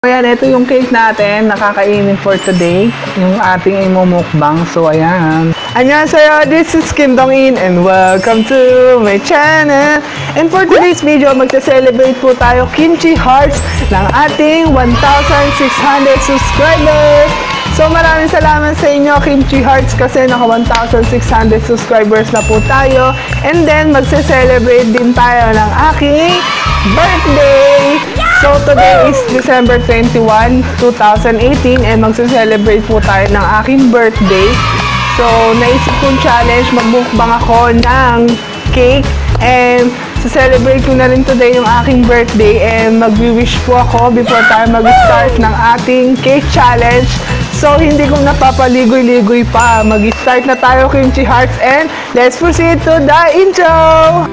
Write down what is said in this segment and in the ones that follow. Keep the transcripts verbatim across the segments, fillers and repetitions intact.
Ayan, ito yung cake natin, nakakainin for today, yung ating imumukbang. So, ayan. Annyeonghaseyo, this is Kim Dong-in and welcome to my channel. And for today's video, magsa-celebrate po tayo Kimchi Hearts ng ating one thousand six hundred subscribers. So, maraming salamat sa inyo, Kimchi Hearts, kasi naka one thousand six hundred subscribers na po tayo. And then, magsa-celebrate din tayo ng aking birthday! So, today is December twenty-first, two thousand eighteen, and magsa-celebrate po tayo ng aking birthday. So, naisip kong challenge, magbukbang ako ng cake, and sa-celebrate ko na rin today yung aking birthday, and mag-wish po ako before tayo mag-start ng ating cake challenge. So, hindi kong napapaligoy-ligoy pa. Mag-start na tayo, Kimchi Hearts, and let's proceed to the intro!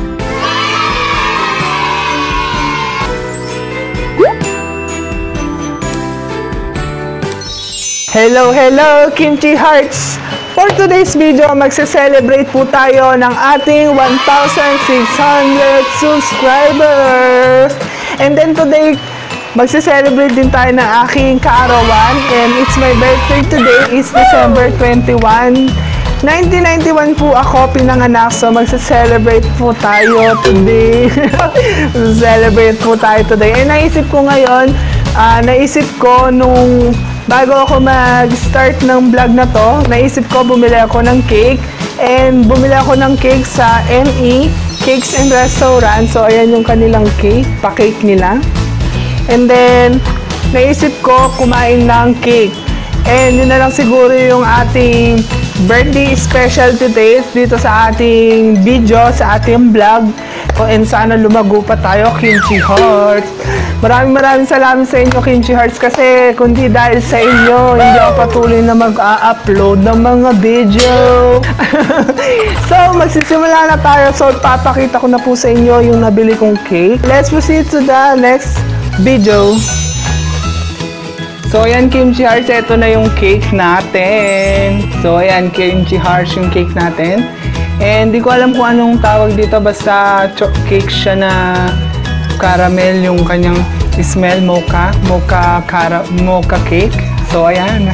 Hello, hello, Kimchi Hearts! For today's video, magse-celebrate po tayo ng ating one thousand six hundred subscribers! And then today, magse-celebrate din tayo ng aking kaarawan. And it's my birthday today, is December twenty-first. nineteen ninety-one po ako pinanganak, so magse-celebrate po tayo today. Magse-celebrate po tayo today. And naisip ko ngayon, uh, naisip ko nung bago ako mag-start ng vlog na to, naisip ko bumili ako ng cake. And bumili ako ng cake sa M E, Cakes and Restaurant. So, ayan yung kanilang cake, pa-cake nila. And then, naisip ko kumain ng cake. And yun na lang siguro yung ating birthday special today dito sa ating video, sa ating vlog. And sana lumago pa tayo, Kimchi Hearts. Maraming maraming salamat sa inyo, Kimchi Hearts, kasi kundi dahil sa inyo, hindi ako patuloy na mag-upload ng mga video. So, magsisimula na tayo. So, papakita ko na po sa inyo yung nabili kong cake. Let's proceed to the next video. So, ayan, Kimchi Hearts, ito na yung cake natin. So, ayan, Kimchi Hearts yung cake natin. And di ko alam kung anong tawag dito, basta cake siya na caramel yung kanyang smell, mocha, mocha, cara, mocha cake. So, ayan.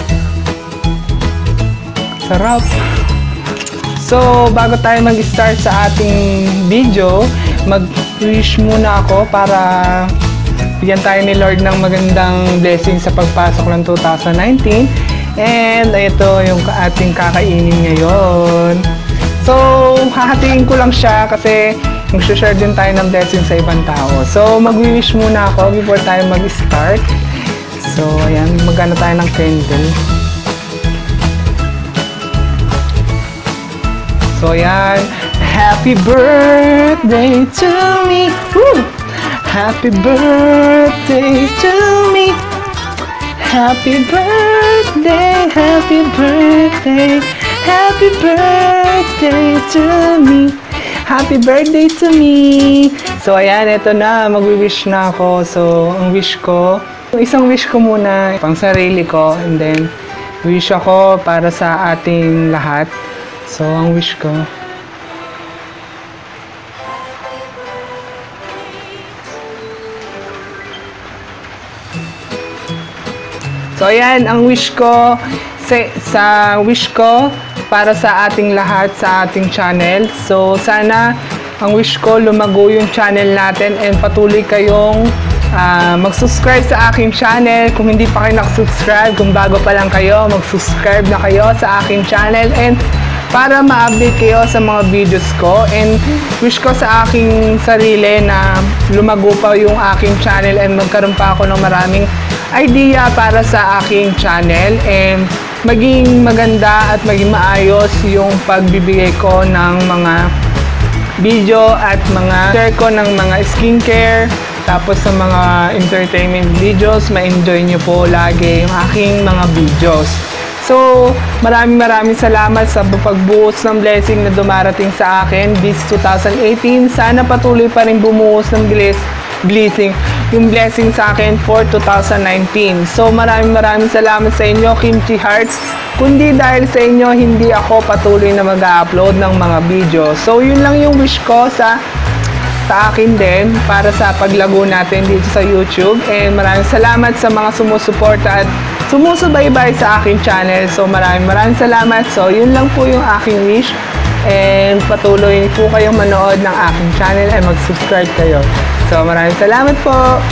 Sarap. So, bago tayo mag-start sa ating video, mag-wish muna ako para bigyan tayo ni Lord ng magandang blessing sa pagpasok ng two thousand nineteen. And ito yung ating kakainin ngayon. So, hahatiin ko lang siya kasi mag-share din tayo ng blessing sa ibang tao. So, mag-wish muna ako before tayo mag-start. So, ayan, magana tayo ng candle. So, ayan. Happy birthday to me! Woo! Happy birthday to me! Happy birthday, happy birthday, happy birthday to me! Happy birthday to me! So, ayan, ito na. Mag-wish na ako. So, ang wish ko, isang wish ko muna, pang sarili ko, and then, wish ako para sa ating lahat. So, ang wish ko, so, ayan, ang wish ko, sa, sa wish ko, para sa ating lahat, sa ating channel. So, sana, ang wish ko, lumago yung channel natin and patuloy kayong uh, mag-subscribe sa aking channel. Kung hindi pa kayo nakasubscribe, kung bago pa lang kayo, mag-subscribe na kayo sa aking channel. And para ma-update kayo sa mga videos ko. And wish ko sa aking sarili na lumago pa yung aking channel and magkaroon pa ako ng maraming idea para sa aking channel. And maging maganda at maging maayos yung pagbibigay ko ng mga video at mga share ko ng mga skincare, tapos sa mga entertainment videos, ma-enjoy nyo po lagi yung aking mga videos. So, maraming maraming salamat sa pagbuhos ng blessing na dumarating sa akin this two thousand eighteen. Sana patuloy pa rin bumuhos ng blessing, yung blessing sa akin for two thousand nineteen. So, maraming maraming salamat sa inyo, Kimchi Hearts. Kundi dahil sa inyo, hindi ako patuloy na mag-upload ng mga video. So, yun lang yung wish ko sa sa akin din para sa paglago natin dito sa YouTube. And maraming salamat sa mga sumusuporta at sumusubaybay sa aking channel. So maraming maraming salamat. So yun lang po yung aking wish. And patuloy po kayong manood ng aking channel and mag-subscribe kayo. So maraming salamat po.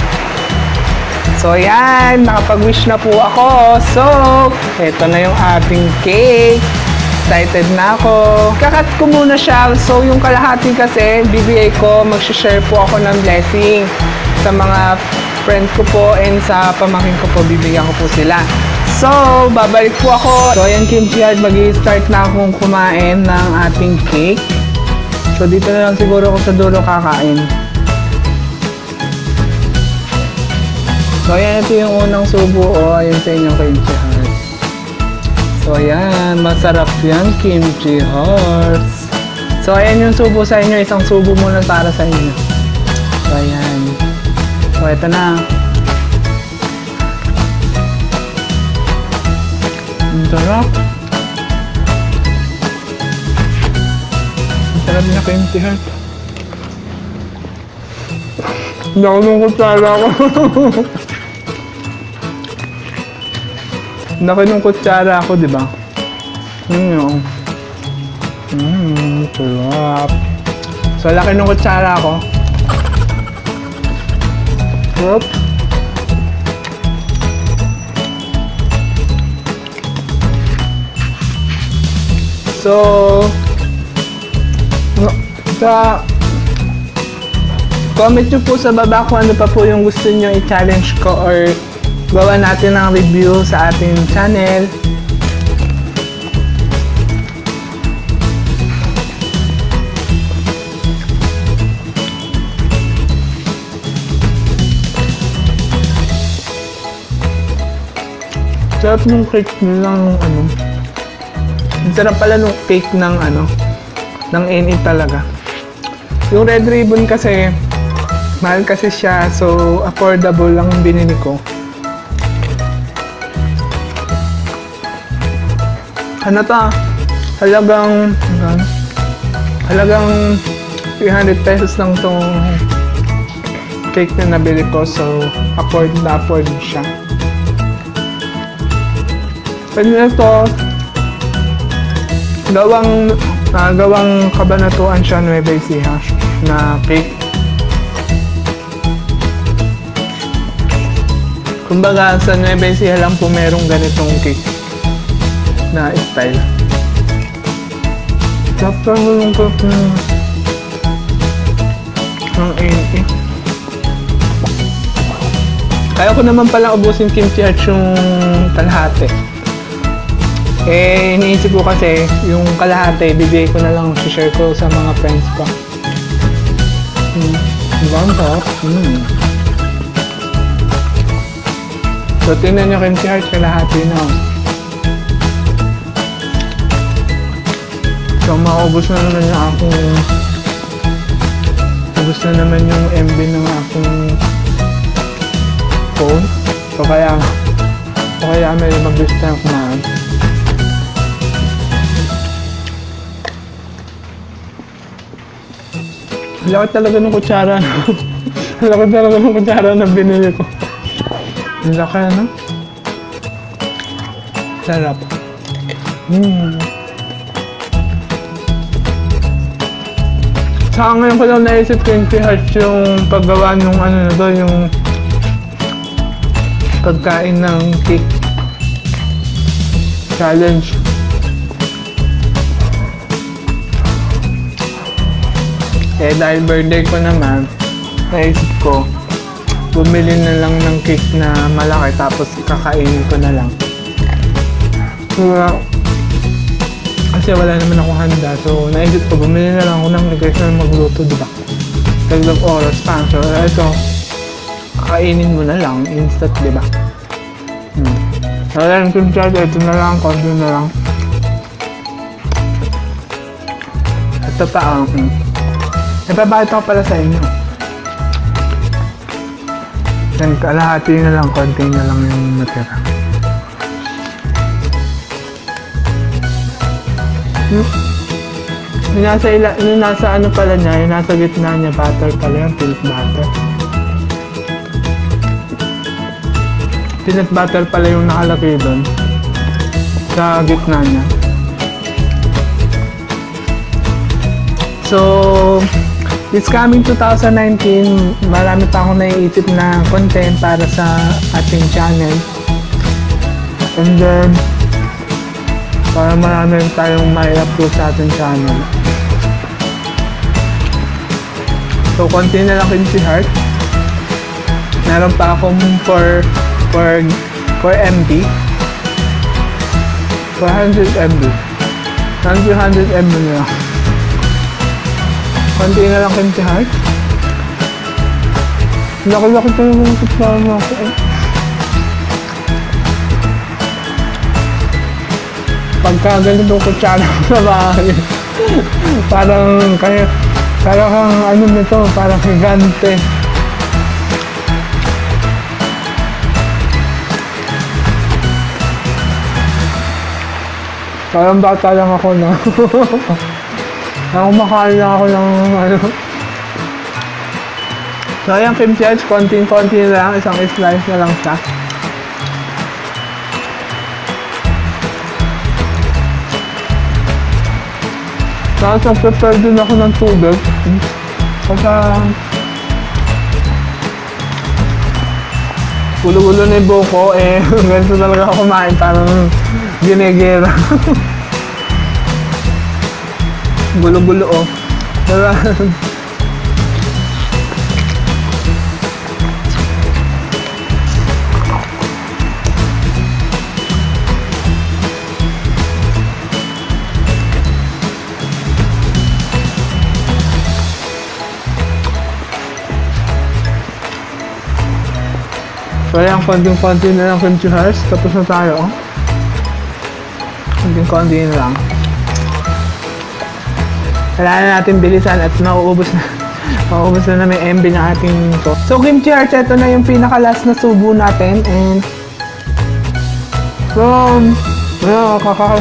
So yan, nakapag-wish na po ako. So, eto na yung ating cake. Excited na ako. Kakat ko muna siya. So, yung kalahati kasi, bibigay ko, mag-share po ako ng blessing sa mga friends ko po and sa pamangkin ko po, bibigyan ko po sila. So, babalik po ako. So, ayan Kimchi Heart, mag-i-start na akong kumain ng ating cake. So, dito na lang siguro ako sa dulo kakain. So, ayan, ito yung unang subo. O, ayan sa inyong Kimchi Heart. So, ayan. Masarap yan, Kimchi Hearts. So, ayan yung subo sa inyo. Isang subo muna para sa inyo. So, ayan. So, ito na. Ang sarap. Ang sarap na Kimchi Heart. Hindi ako nung kutsara ko. Laki nung kutsara ako, di ba? Yun yun. Mmm, sarap. So, laki nung kutsara ako. Sarap. So, sa comment nyo po sa baba kung ano pa po yung gusto nyo i-challenge ko or gawa natin ng review sa ating channel. Sarap ng cake nilang ano. Ang sarap pala ng cake ng ano, ng N E talaga. Yung Red Ribbon kasi, mahal kasi siya, so affordable lang binili ko. Ano to? Halagang ano? Halagang three hundred pesos lang tong cake na nabili ko, so afford na afford siya. Pwede na to gawang uh, gawang kabanatuan siya Nueva Ecija na cake. Kumbaga sa Nueva Ecija lang po merong ganitong cake na style. Tapos yung cake ng ng N E. Kaya ko naman palang ubusin Kimchi Heart yung kalahati. Eh, iniisip ko kasi yung kalahati, bibigay ko na lang, share ko sa mga friends ko. Hmm. Diba ang sarap? Hmm. So, tingnan nyo Kimchi Heart, kalahati na. So, maubos na naman yung akong ubos na naman yung M B ng akong phone. So, kaya so, kaya may mag-list na kumain. Laki talaga ng kutsara. Laki talaga ng kutsara na binili ko. Laki, ano? Sarap. Hmm. Saka ngayon ko lang naisip Kimchi Heart yung paggawa nung ano na to, yung pagkain ng cake challenge. Eh dahil birthday ko naman, naisip ko bumili na lang ng cake na malaki tapos kakainin ko na lang. So, kasi wala naman ako handa, so naisip ko bumili na lang ako ng guys na magluto, diba? Taglag oras pa. So ito, kakainin mo na lang instant, diba? Hmm. So yan, Kimchi Heart, ito na lang, konti na lang. Ito pa ang um, ipapakita ko pala sa inyo. Yan, kalahati na lang, konti na lang yung matira. Hmm. Yung nasa, ila, yung nasa ano pala niya, yung nasa gitna niya, butter pala yung peanut butter. Peanut butter pala yung nakalagay doon sa gitna niya. So, this coming two thousand nineteen, marami pa akong naiisip na content para sa ating channel. And then, para marami tayong mai-upload sa ating channel. So, konti na lang Kimchi Heart. Meron pa akong for for for M B. four hundred M B. two hundred M B na lang. Konti na lang Kimchi Heart. Laki-laki tayo mga kasama ko eh. Pagka ganito ko kutsara sa bahay, parang kaya, parang kang ano nito, parang higante. Parang bata lang ako na. Nakumakain lang ako ng ano. So ayan, Kimchi Hearts, konting-konti lang, isang slice na lang siya. Tapos nag-prepare din ako ng tubig. Kasi gulo-gulo na yung buhok ko, eh ganito talaga ako kumain, parang ginigera. Gulo-gulo oh. Diba? So ayan, konting-konti na lang Kimchi Hearts. Tapos na tayo. Konting-konti na lang. Kailangan na natin bilisan at mauubos na. Mauubos na namin M B na ating to. So Kimchi Hearts, ito na yung pinaka-last na subo natin. And from ayan, kaka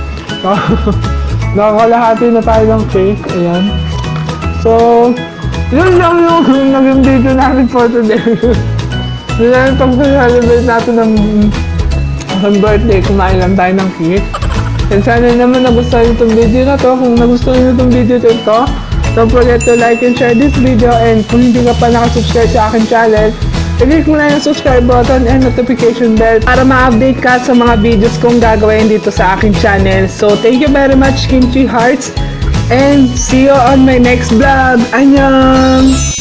nakakalahati na tayo ng cake. Ayan. So yun lang yung naging video namin for today. Yun lang itong celebrate natin ng ng birthday. Kumain lang tayo ng cake. And sana naman nagustuhan nyo itong video na to. Kung nagustuhan nyo itong video to ito, don't forget to like and share this video. And kung hindi ka pa nakasubscribe sa akin channel, i-click mo na yung subscribe button and notification bell para ma-update ka sa mga videos kong gagawin dito sa aking channel. So thank you very much Kimchi Hearts and see you on my next vlog. Annyeong!